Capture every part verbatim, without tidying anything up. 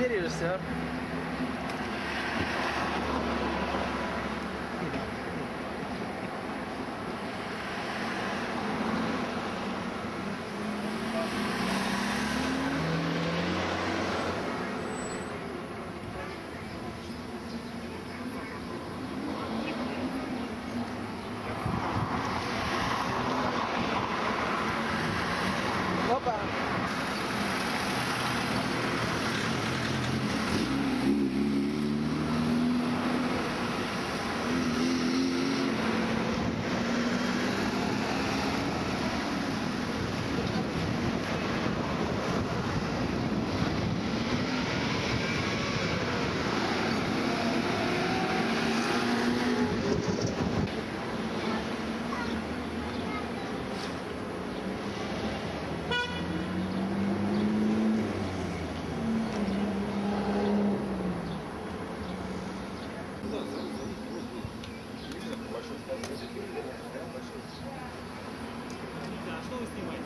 где режиссер? Опа! Да, что вы снимаете?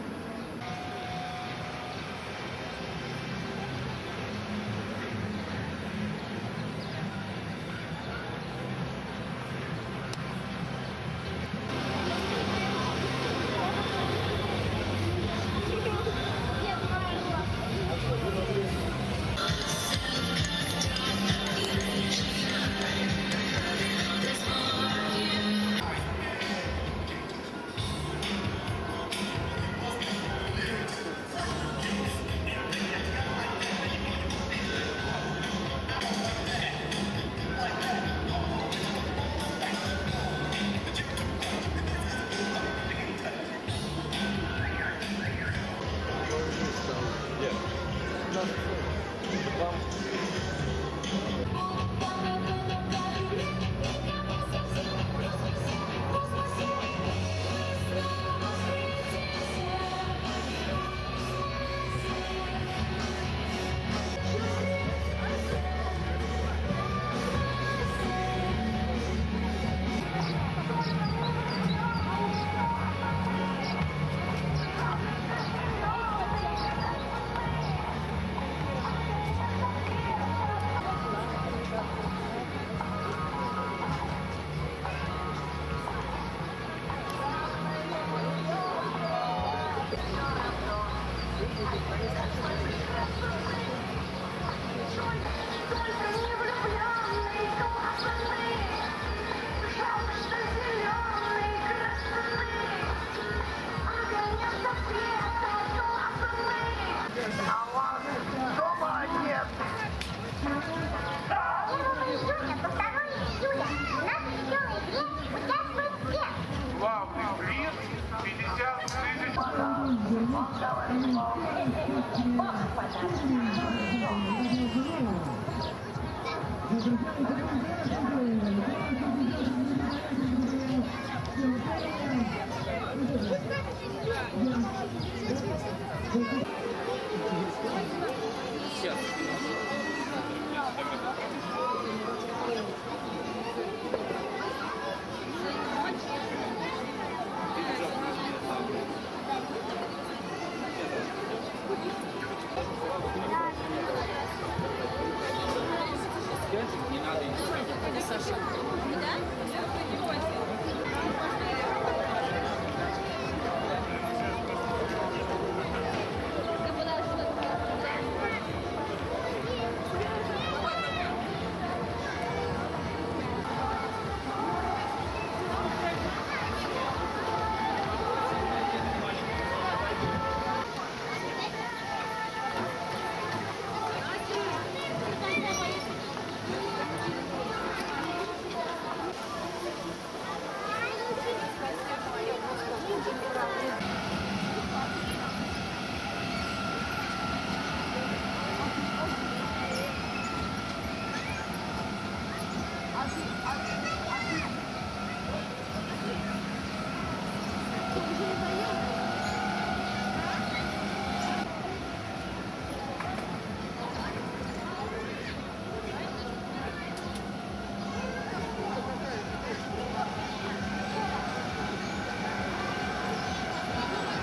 Главный приз пятьдесят тысяч. Сейчас. Не надо идти. Саша. Да?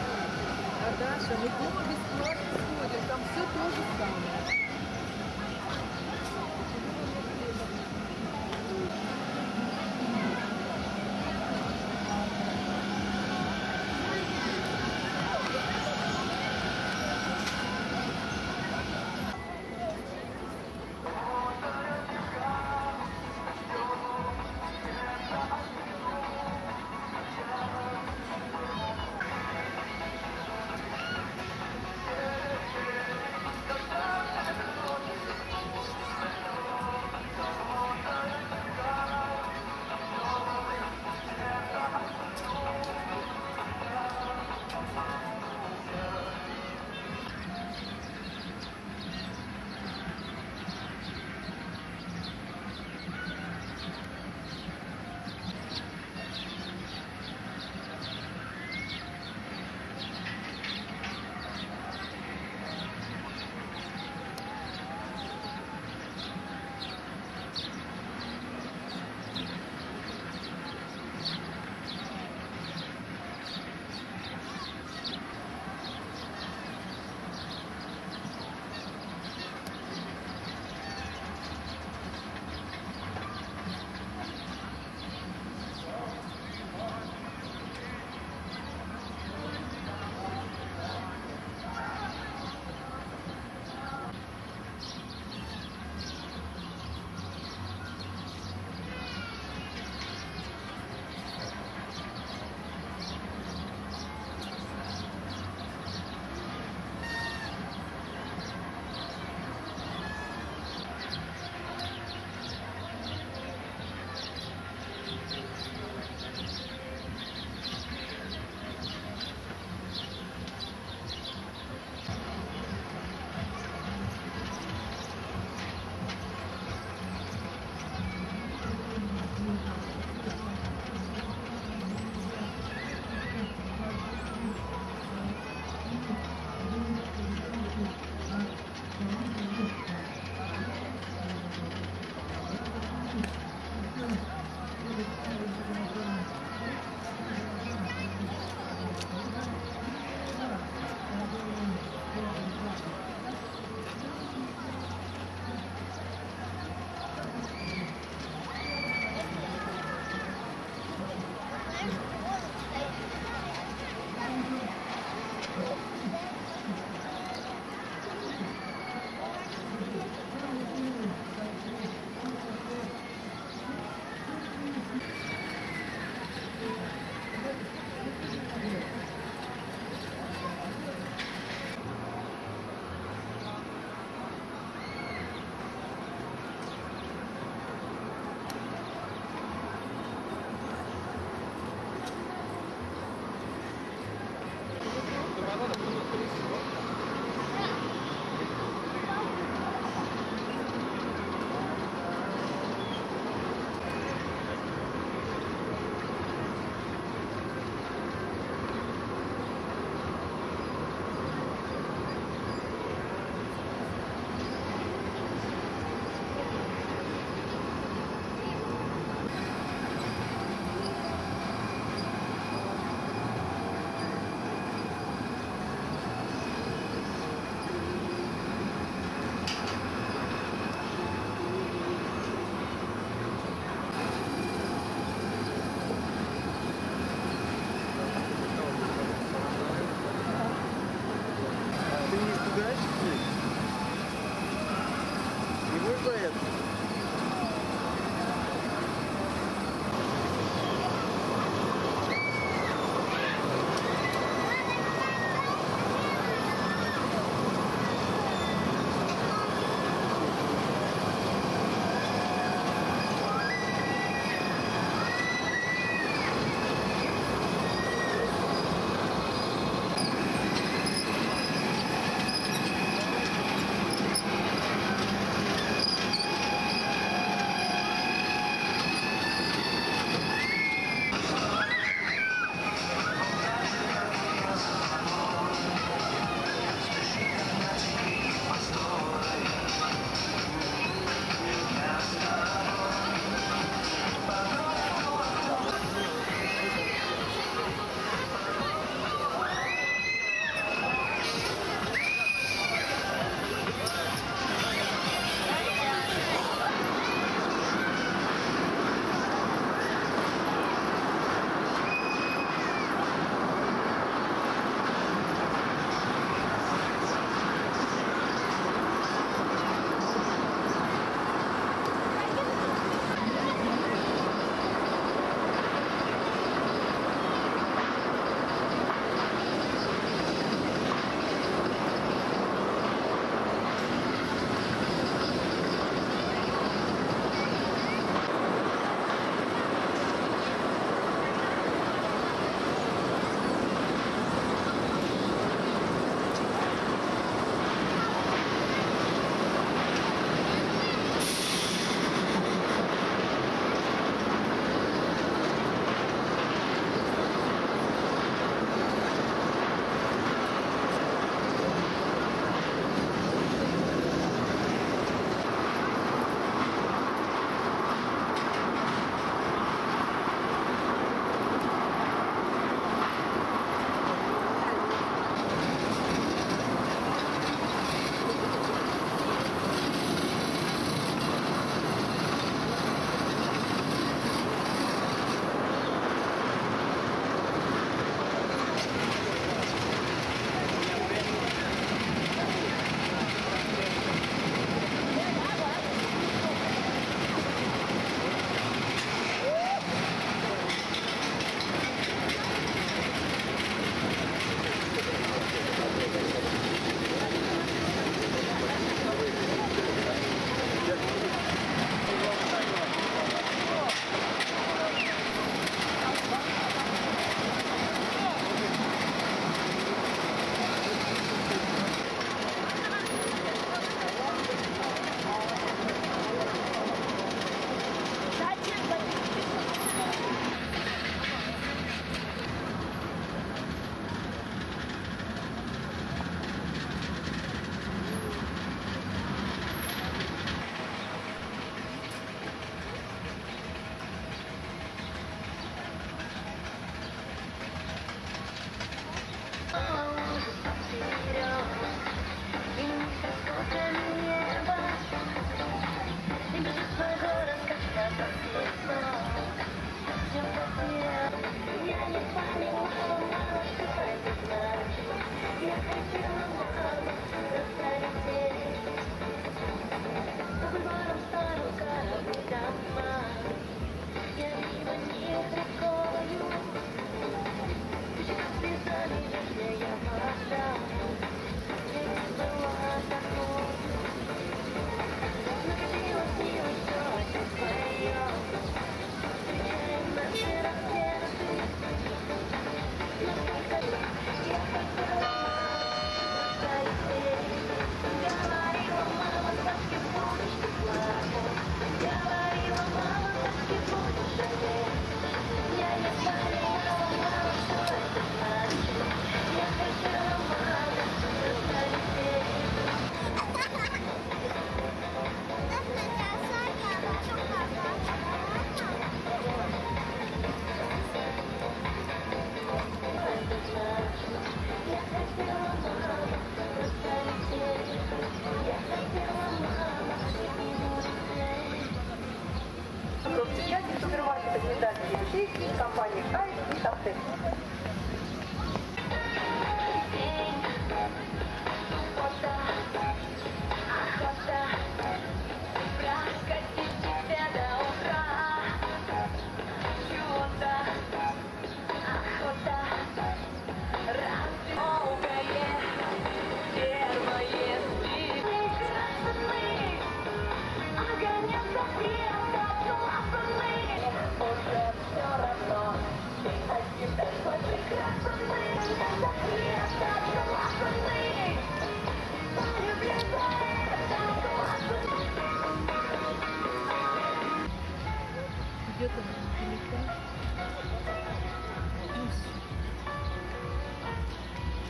Даша, мы дома бесплатно сходим, там все то же самое.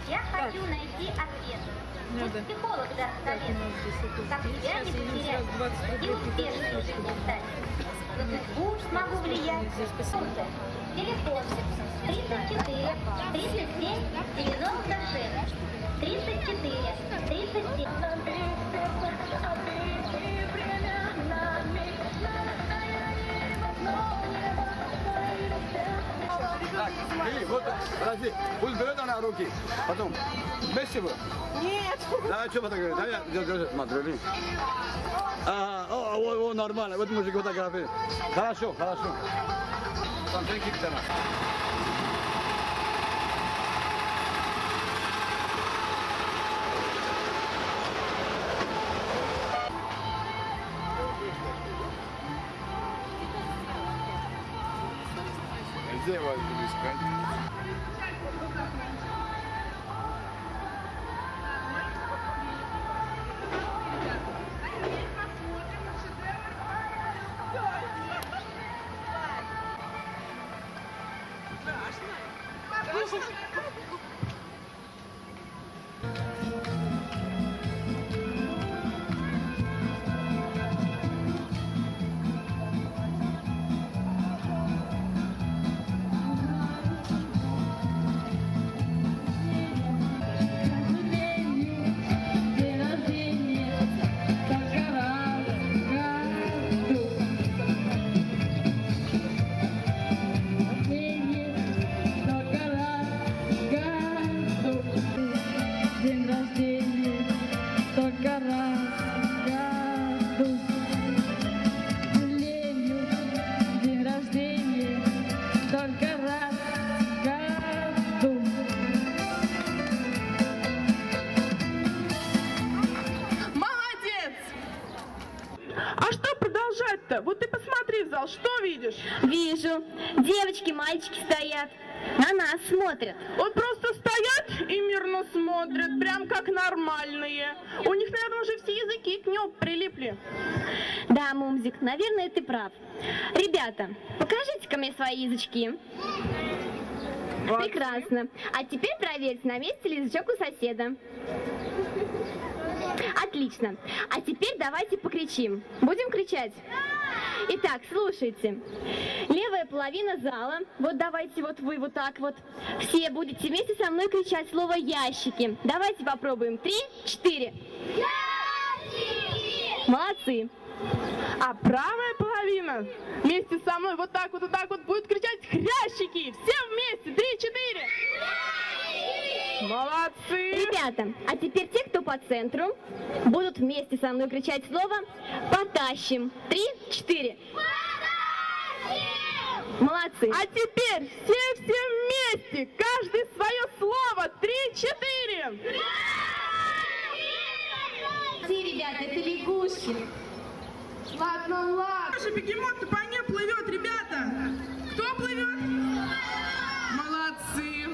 Я хочу найти ответ. Пусть психолог даст совет. Как себя не потерять и успешной в жизни стать. На судьбу смогу влиять. Телефон тридцать четыре, тридцать семь, девяносто шесть. тридцать четыре, тридцать семь. Так, бери, вот, подожди, пусть берет она руки, потом, вместе вы? Нет. Давай, что фотографируй, давай я, держи, смотри. А, о, о, о, нормально, вот мужик фотографирует. Хорошо, хорошо. Смотри, как-то. Где вас искать? Вот ты посмотри в зал, что видишь? Вижу. Девочки, мальчики стоят. На нас смотрят. Вот просто стоят и мирно смотрят, прям как нормальные. У них, наверное, уже все языки к небу прилипли. Да, Мумзик, наверное, ты прав. Ребята, покажите-ка мне свои язычки. Вот. Прекрасно. А теперь проверьте, на месте ли язычок у соседа. Отлично. А теперь давайте покричим. Будем кричать? Итак, слушайте. Левая половина зала. Вот давайте вот вы вот так вот. Все будете вместе со мной кричать слово «ящики». Давайте попробуем. Три, четыре. Ящики! Молодцы. А правая половина вместе со мной вот так вот, вот так вот будет кричать «хрящики». Все вместе. Три, четыре. Молодцы! Ребята, а теперь те, кто по центру, будут вместе со мной кричать слово «потащим». Три, четыре. Потащим! Молодцы! А теперь все-все вместе, каждый свое слово. Три, четыре. Молодцы, ребята, это лягушки. Ладно, ладно. Наш бегемот-то по ней плывет, ребята. Кто плывет? Молодцы.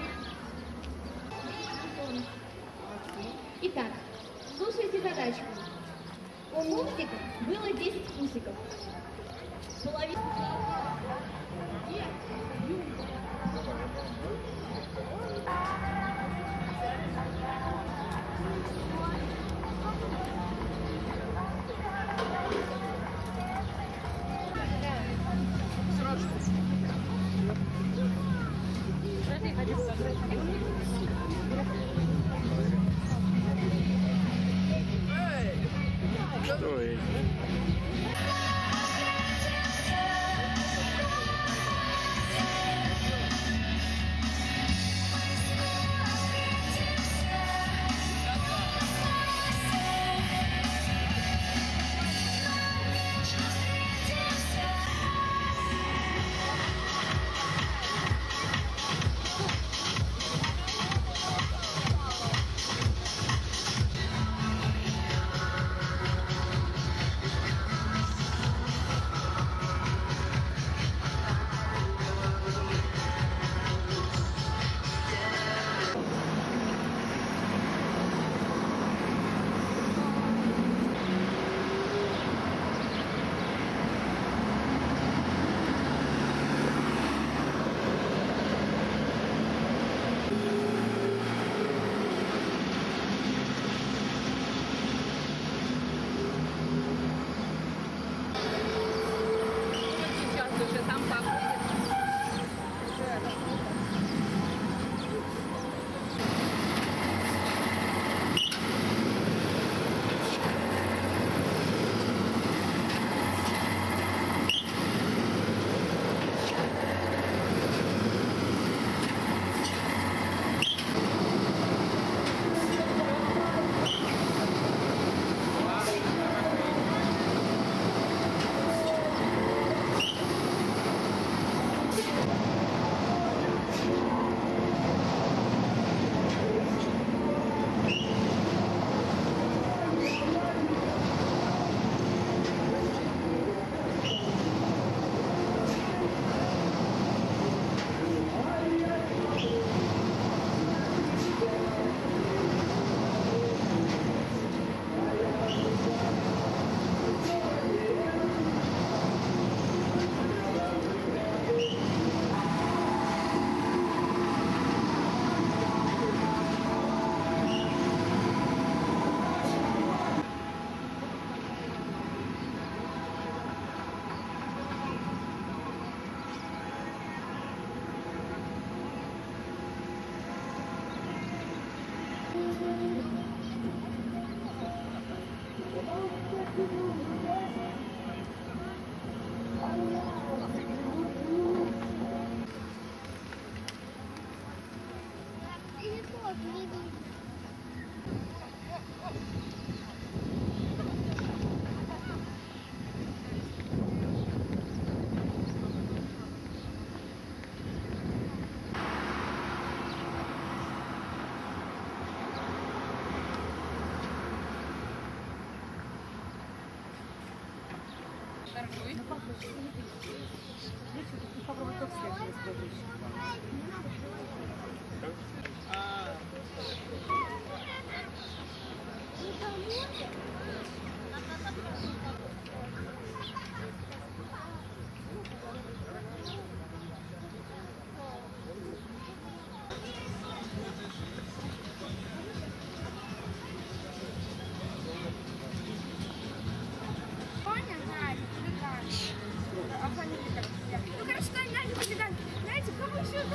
Итак, слушайте задачку. У Мумзика было десять усиков. Половина... Что это? Ну короче, Надя, знаете, кого еще?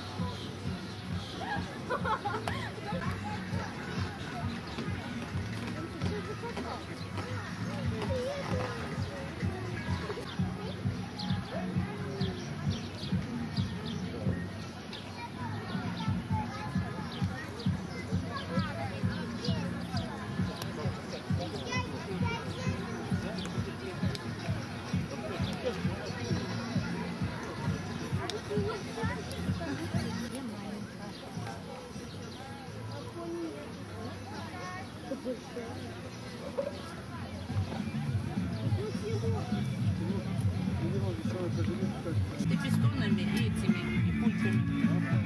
С пистонами и этими, и пульками.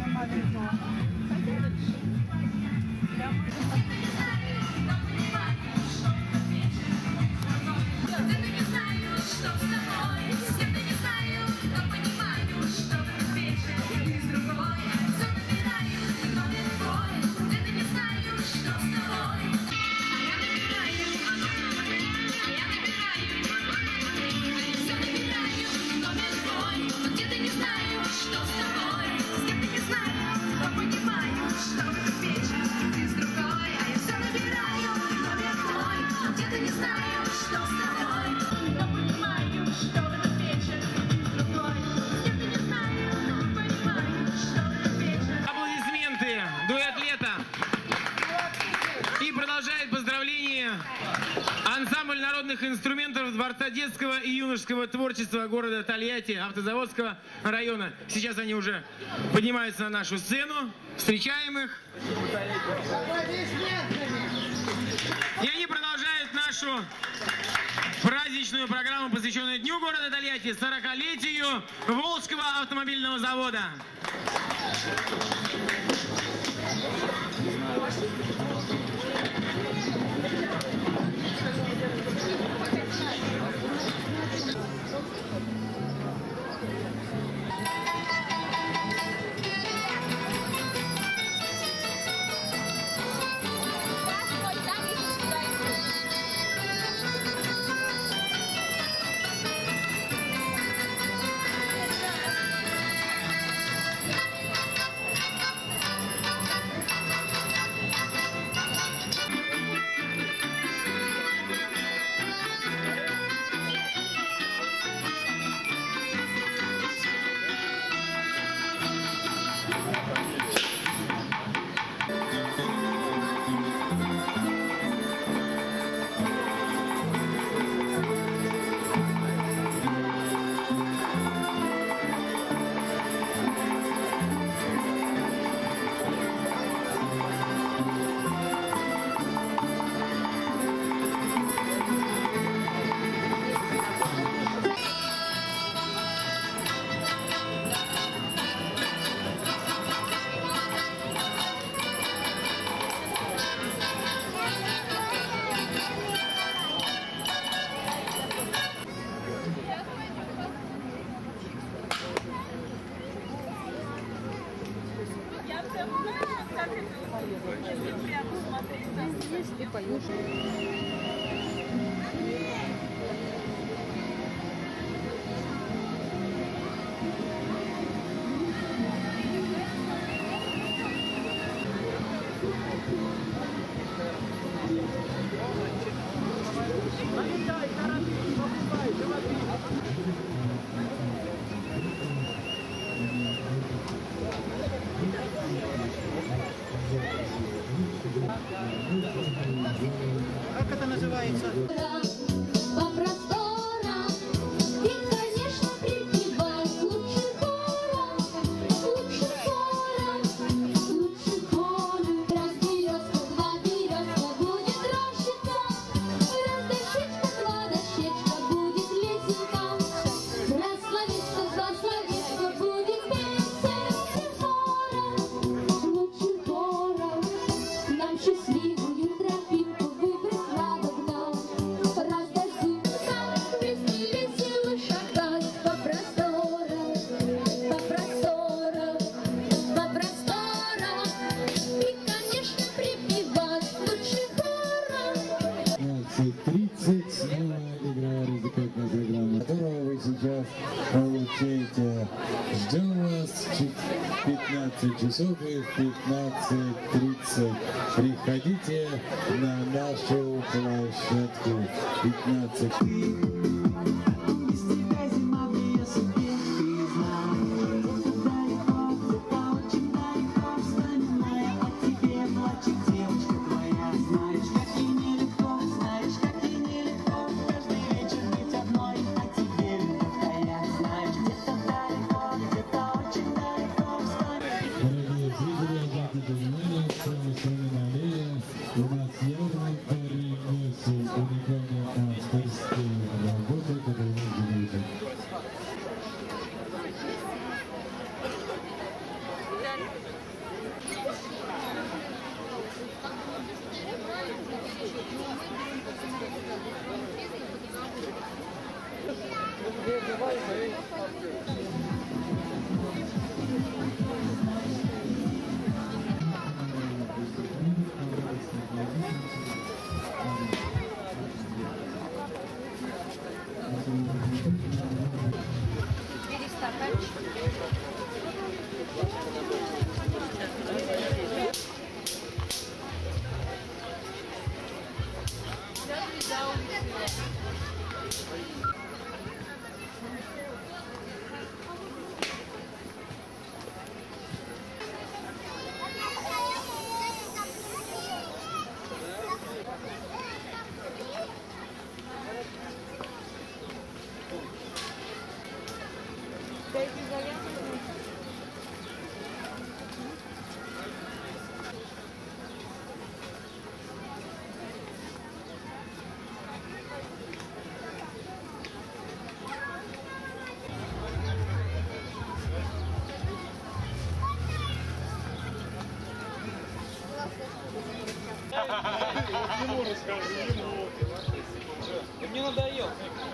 Ансамбль народных инструментов Дворца детского и юношеского творчества города Тольятти, Автозаводского района. Сейчас они уже поднимаются на нашу сцену. Встречаем их. И они продолжают нашу праздничную программу, посвященную Дню города Тольятти, сорокалетию Волжского автомобильного завода. Если поешь. Как это называется? По просторам и, конечно, припевать лучше хором, лучше хором, лучше хором. Раз березка, два березка будет рощица, раз дощечка, два дощечка будет лесенка, раз словечко, два словечка будет песня. Лучше хором, нам счастливую тропинку выбрать надо нам. Раздадимся вместе весело шагать по просторам, по просторам, по просторам. И, конечно, припевать лучше хором. пятнадцать тридцать, новая игровая развлекательная программа, которую вы сейчас получаете. Ждем вас в пятнадцать часов и в пятнадцать тридцать. Приходите на нашу площадку пятнадцать. Дорогие зрители, обратите внимание, что на стороне аллеи у нас ярмарка ремесел, уникальные авторские работы, которые можно увидеть. Ему расскажи, ему. Ты мне надоел.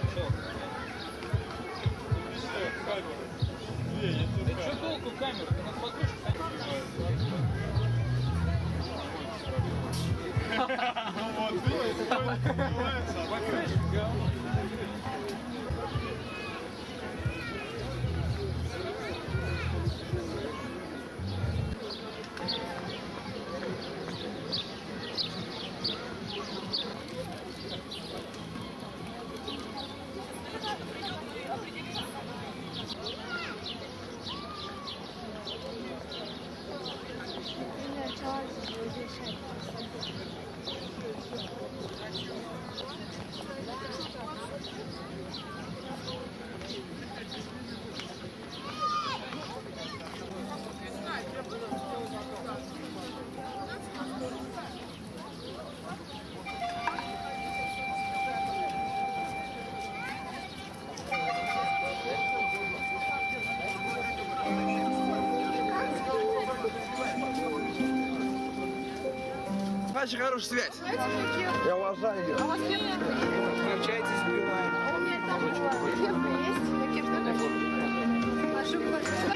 Да что толку камеру? Ты нас подключишь Ну вот, видишь, это называется. Очень хорошая связь. Я уважаю ее. Общайтесь, сбиваем. А у меня там кепка есть. Кепка. Прошу прощения.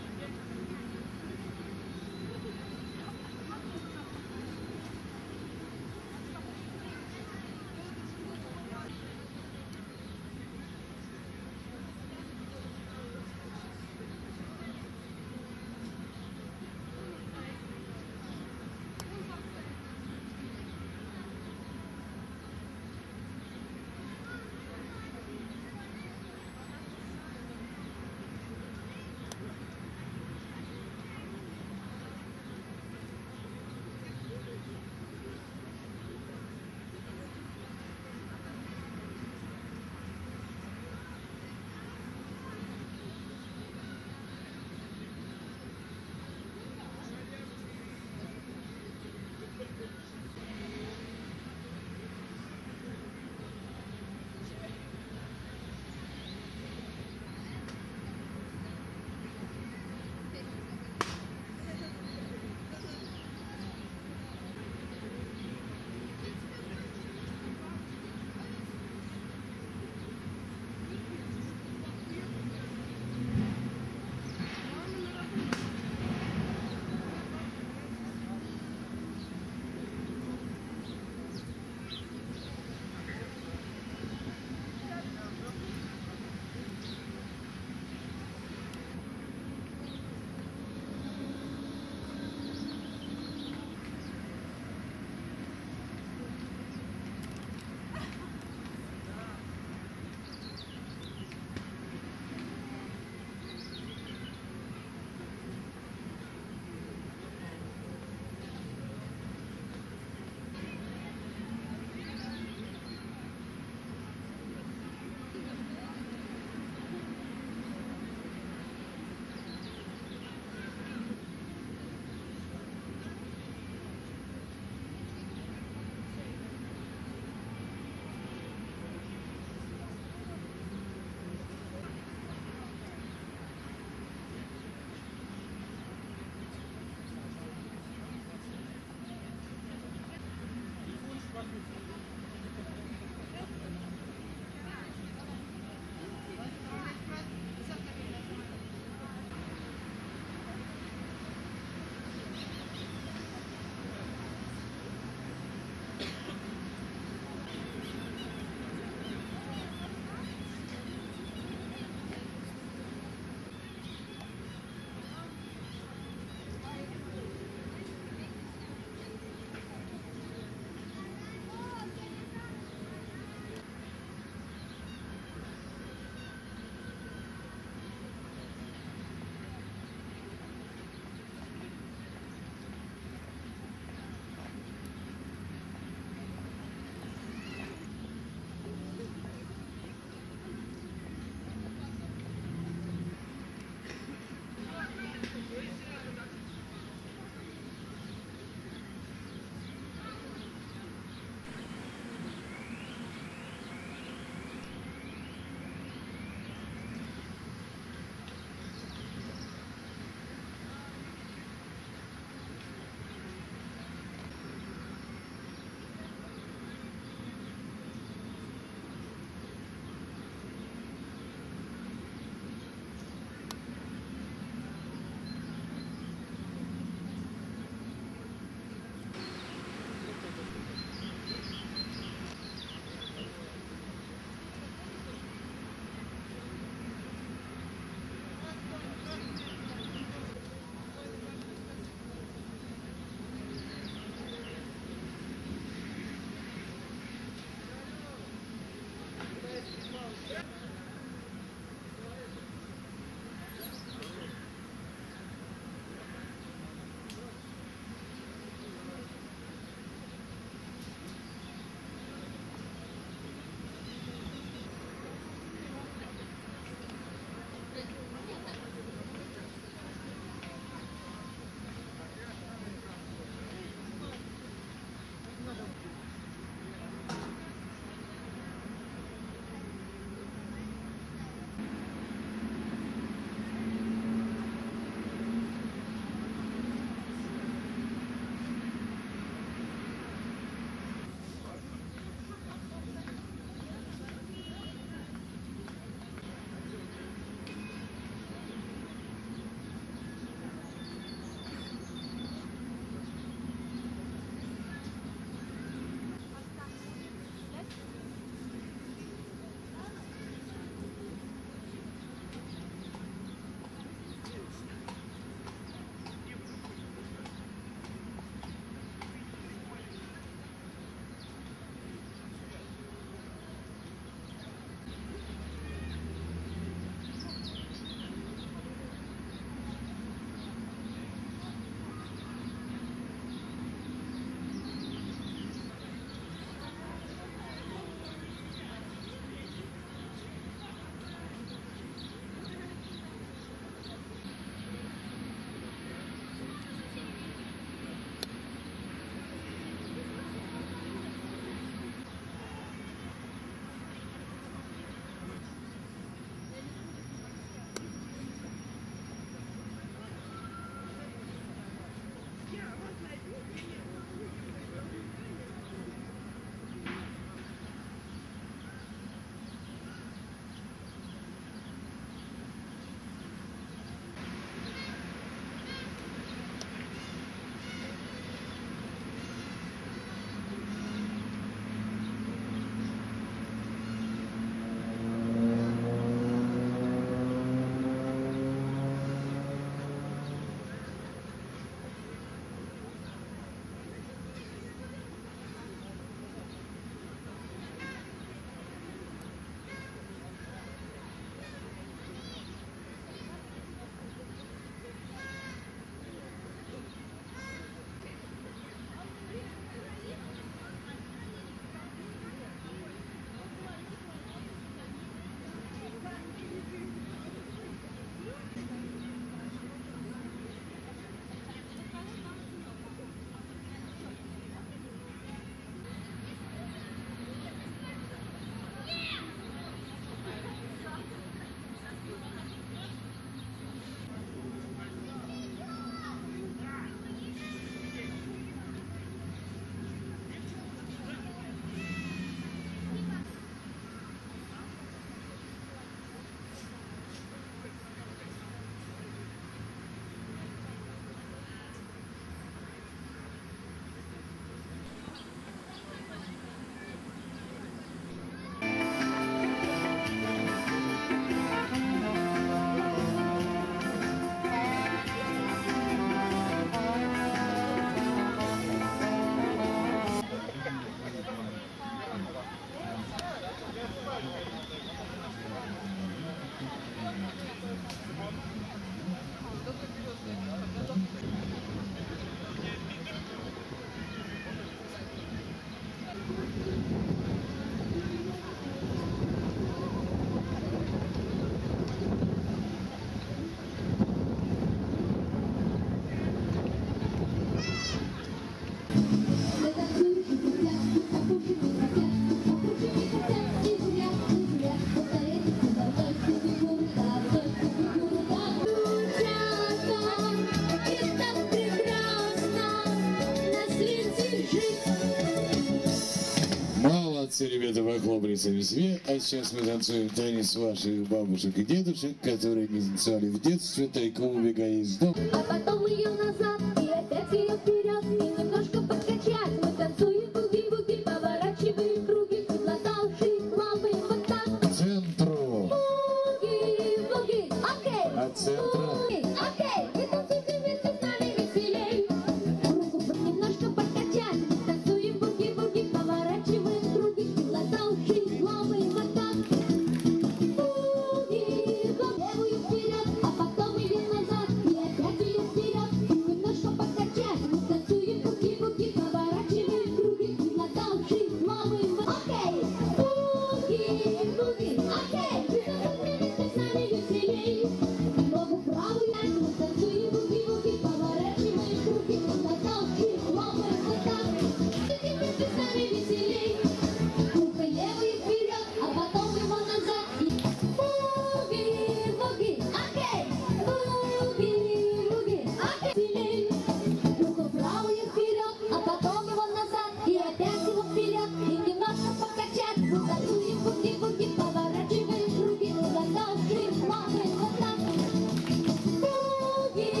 похлопайте весьме. А сейчас мы танцуем танец ваших бабушек и дедушек, которые не танцевали в детстве, тайком убегая из дома. А потом ее назад и опять ее вперед, и немножко подкачать. Мы танцуем буги-буги, поворачиваем круги, ладоши, лапаем вот так. К центру. Буги-буги, окей. От центра. Буги, окей. Вы танцуйте вместе с нами веселей. Руку немножко подкачать. Мы танцуем буги-буги, поворачиваем круги, ладоши, лапаем вот так. Буги-буги, левую вперед, а потом ее назад и опять ее вперед. Немножко подкачать. Мы танцуем буги-буги, поворачиваем круги, ладоши, лапаем вот так. Окей. Буги-буги, окей. Вы танцуйте вместе с нами веселей. Ногу правую, мы танцуем буги-буги, поворачиваем круги, ладоши, лапаем вот так. Танцуйте вместе с нами веселей. Рука левую вперед, а потом его назад. И буги-буги, окей. Буги-буги, окей. Веселей. Руку правую вперед, а потом его назад. И опять его вперед, и немножко покачать. Мы танцуем буги-буги, поворачиваем круги, ладоши, лапаем вот так. Буги.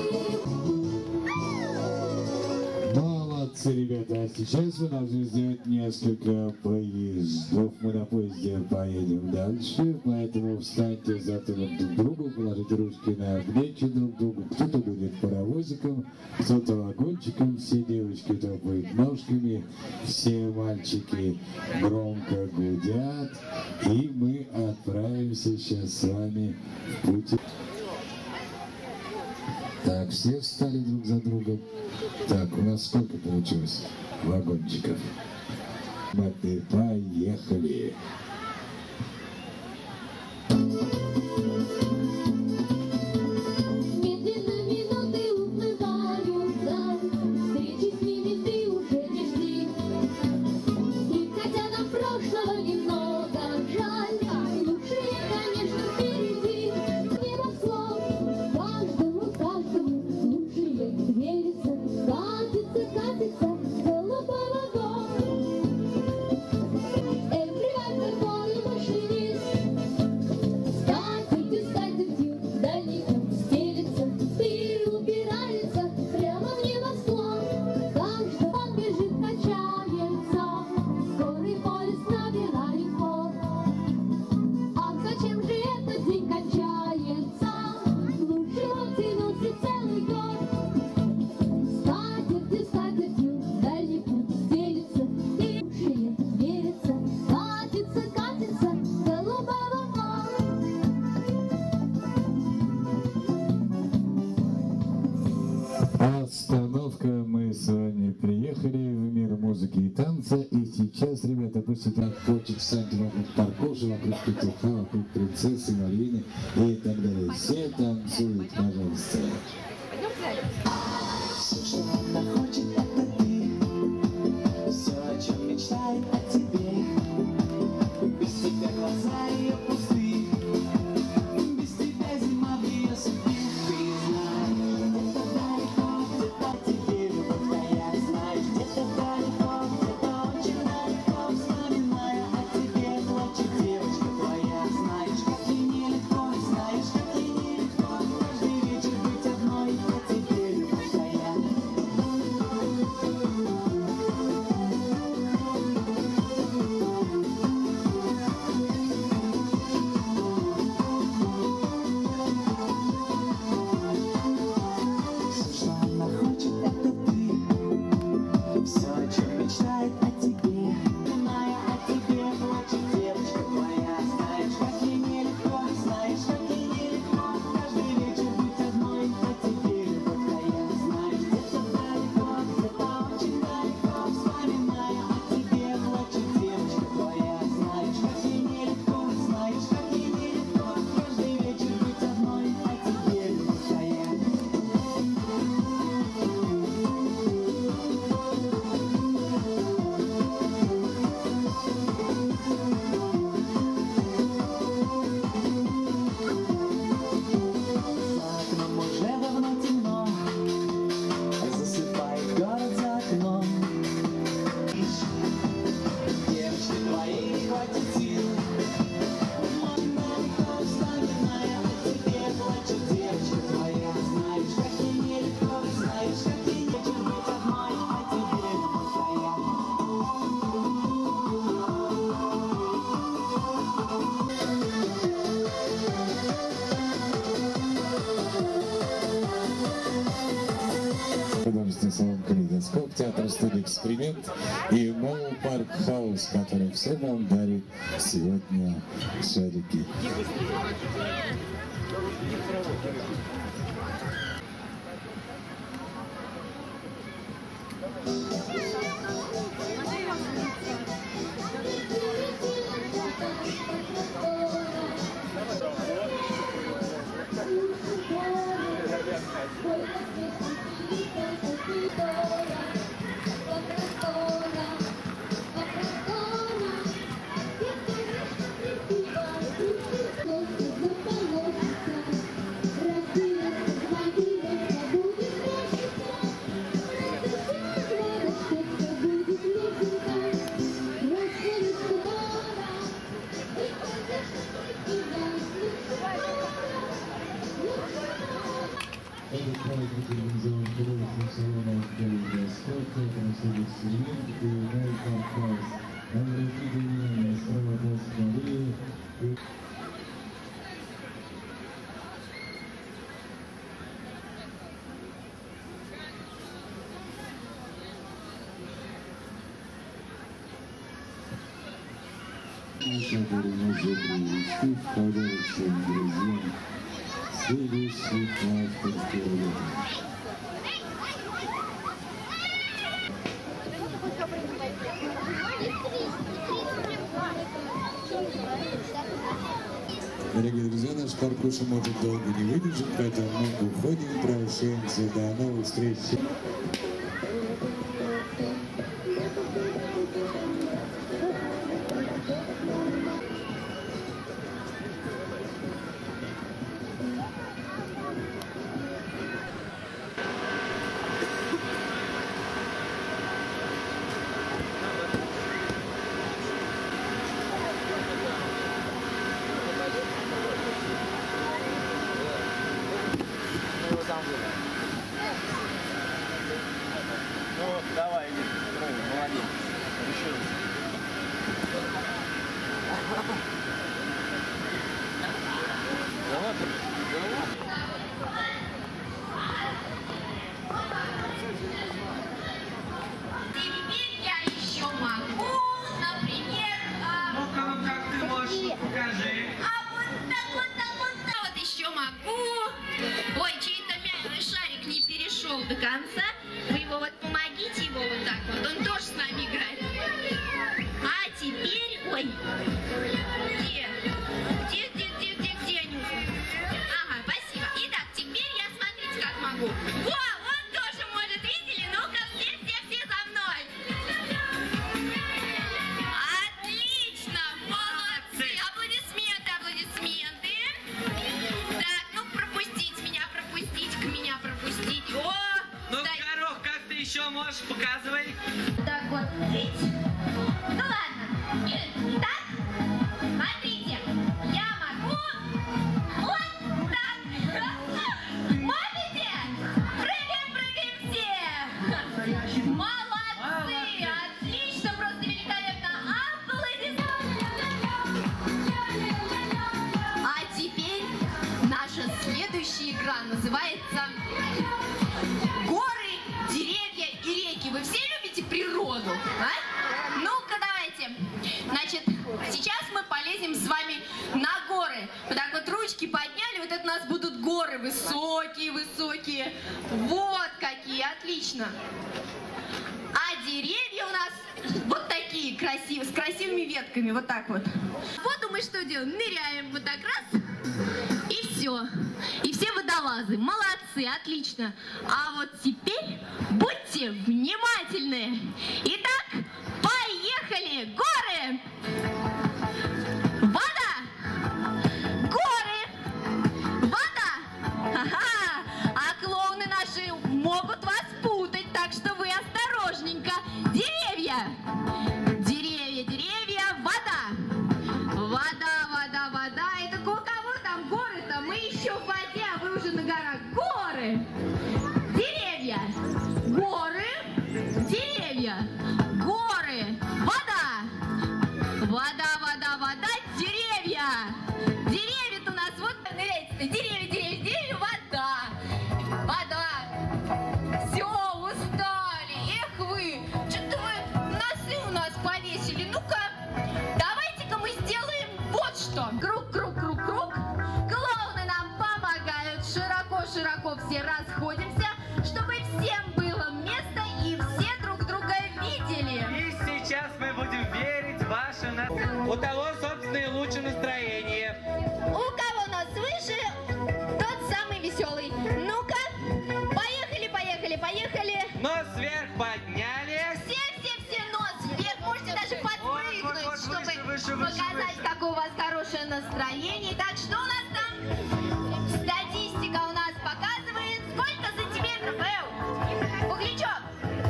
Молодцы, ребята. А сейчас мы должны сделать несколько поездов. Мы на поезде поедем дальше, поэтому встаньте затылок друг к другу, положите ручки на плечи друг другу. Кто-то будет паровозиком, кто-то вагончиком, все девочки топают ножками, все мальчики громко гудят, и мы отправимся сейчас с вами в путь. Так, все встали друг за другом. Так, у нас сколько получилось вагончиков? Мы поехали. Медленно минуты уплывают вдаль, встречи с ними ты уже не жди. И хотя нам прошлого немного жаль, лучшее, конечно, впереди. Мимо слов, каждому, каждому лучшее верится. Катится, катится голубой вагон. Эй, привет, какой машинист. Статью, статью, дальний путь стелится, пыль убирается, прямо в небосклон. Каждый он бежит, качается, скорый поезд набирает ход. Ах, зачем же этот день кончается? Лучше он тянулся целый год. Статью, статью, дальний путь стелится, и лучшее верится. Катится, катится, голубой вагон. Остановка. Мы с вами приехали в мир музыки и танца. И сейчас, ребята, пусть так хочет встать вокруг Паркоши, вокруг Петуха, вокруг принцессы Марины и так далее. Все танцуют, пожалуйста. Все, что она хочет, это ты. Все, о чем мечтает о тебе. Без тебя глаза ее пусты. Без тебя зима в ее судьбе. Ты знаешь, где-то далеко, где-то тебе любовь твоя. Знаешь, где-то далеко, где-то очень далеко. Вспоминая о тебе, плачет девочка твоя. Знаешь, как ей нелегко, знаешь, как ей нелегко. Каждый вечер быть одной, а тебе любовь твоя. театр студии «Эксперимент» и Моу Парк Хаус, который все вам дарит сегодня шарики. Этот праздник организован художественным салоном «Белый Восток», театром студии «Эксперимент» и Моу Парк Хаус. Андрей Фигурин, Острова Москвы. Которые нас запривести в подарок своим друзьям следующий авторский ролик. Дорогие друзья, наш парк уже может долго не выдержать, поэтому мы уходим, прощаемся, до новых встреч. Ну, давай, иди. Молодец. Еще раз. Давай, Теперь я еще могу, например, а... Ну-ка, ну как ты можешь, покажи. А вот так, вот так, вот так вот еще могу. Ой, чей-то мягкий шарик не перешел до конца. Вы его вот помогите, его вот так вот. Он тоже с нами играет. А теперь, ой, где? Где, где, где, где, где, Анюта? Ага, спасибо. Итак, теперь я, смотрите, как могу. Во, он тоже может, видели? Ну-ка, все, все, все за мной. Отлично, молодцы. Аплодисменты, аплодисменты. Так, ну пропустить меня, пропустить, к меня пропустить. О, Ну, дай. Горох, как ты еще можешь? Показывай. Так вот, видите? Ну ладно. Итак, смотрите, я могу вот так. Можете? Прыгаем, прыгаем все. Молодцы, отлично, просто великолепно. Аплодисменты. А теперь наша следующая игра называется «Горы, деревья и реки». Вы все любите природу? А? Ну-ка, давайте. Значит, сейчас мы полезем с вами на горы. Вот так вот ручки подняли, вот это у нас будут горы высокие-высокие. Вот какие, отлично. А деревья у нас вот такие красивые, с красивыми ветками, вот так вот. Вот мы что делаем? Ныряем вот так раз, и все. И все водолазы. Молодцы, отлично. А вот теперь будьте внимательны. Итак, поехали! Горы! Вода! Горы! Вода! Ха-ха! А клоуны наши могут вас путать, так что вы осторожненько. Деревья! Деревья, деревья, вода! Вода, вода, вода. Это у кого там горы-то? Мы еще в воде, а вы уже на горах. Горы! Деревья! Горы! Деревья! Горы! Вода! Вода, вода, вода, деревья! Деревья-то у нас вот ныряйте-то. Деревья, деревья, деревья, вода! Вода! Все, устали! Эх вы! что, круг, круг, круг, круг. Клоуны нам помогают. Широко-широко все расходимся, чтобы всем было место и все друг друга видели. И сейчас мы будем верить в ваше настроение. У того, собственно, и лучшее настроение. У кого нос выше, тот самый веселый. Ну-ка, поехали, поехали, поехали. Нос вверх подняли. Все-все-все нос вверх. Можете даже подпрыгнуть, вот, вот, вот, чтобы выше, выше, показать, выше. какое у вас хорошее настроение. Так, что у нас там? Статистика у нас показывает, сколько сантиметров, Эу? Пухлячок.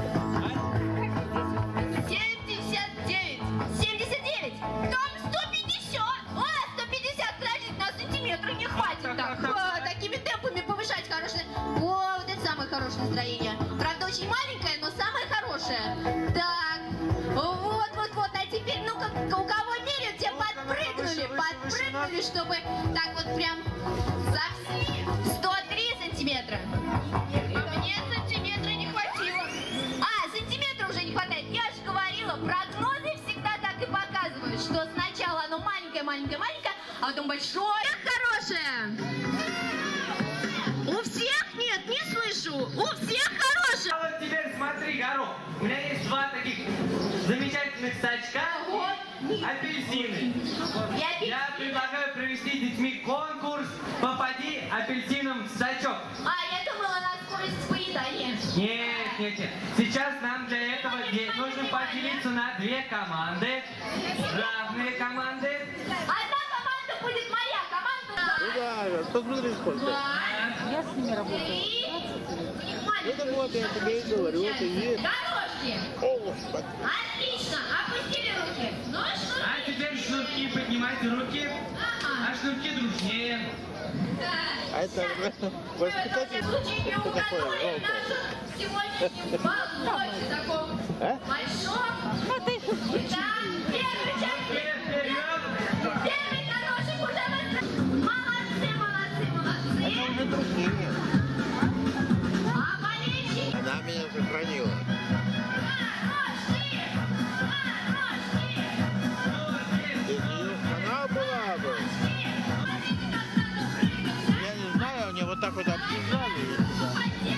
семьдесят девять. семьдесят девять. Там сто пятьдесят. О, сто пятьдесят, подождите, на сантиметры не хватит так. О, такими темпами повышать хорошее. О, вот это самое хорошее настроение. Правда, очень маленькое, но самое хорошее. Так, вот, вот, вот. А теперь, ну-ка, у кого меряют, те подпрыгнули. Подпрыгнули, чтобы так вот прям совсем. сто три сантиметра. Мне сантиметра не хватило. А, сантиметра уже не хватает. Я же говорила, прогнозы всегда так и показывают, что сначала оно маленькое, маленькое, маленькое, а потом большое. Хорошее. У всех нет, не слышу. У всех хорошее. А вот теперь смотри, Горох. У меня есть два таких замечательных сачка. Вот. Апельсины. Я, Я предлагаю провести с детьми конкурс «Попади апельсином в сачок». А, я думала, на скорость поедания. Нет, нет, нет. Сейчас нам для этого нужно поделиться на две команды. Равные команды. Одна команда будет моя команда. Ну да, что смотри сколько. Я с ними работаю. Ну так вот, я тебе и говорю, это есть. Дорожки. О, Господи. Отлично, опустили руки. Ну что? А теперь шнурки, поднимайте руки. Ага. А шнурки дружнее. А это воспитатель? Что такое? Волков? Сегодняшнем баллоне таком А? большом. Да, первый часть. Первый дорожек уже вы... Молодцы, молодцы, молодцы. Это уже другие. А болельщики? Она меня сохранила. Без нее она была бы. Я не знаю, они вот так вот объезжали. и туда.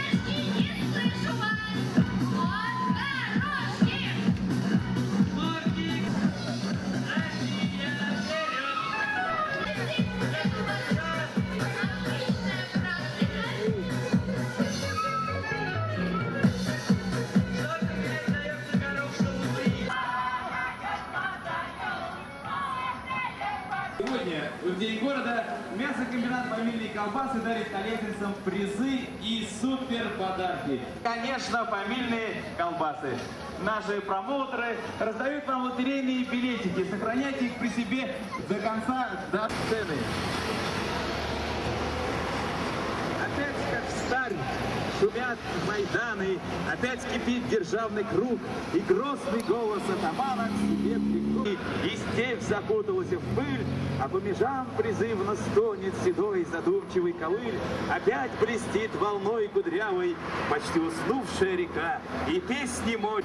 Сегодня, в день города, мясокомбинат «Фамильные колбасы» дарит тольяттинцам призы и супер подарки. Конечно, фамильные колбасы. Наши промоутеры раздают вам лотерейные билетики. Сохраняйте их при себе до конца, до сцены. Опять как старь шумят майданы, опять кипит державный круг, и грозный голос атамана к себе приглушит. И степь закуталась в пыль, а по межам призывно стонет седой задумчивый ковыль. Опять блестит волной кудрявой почти уснувшая река, и песни мощь.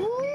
У-у-у!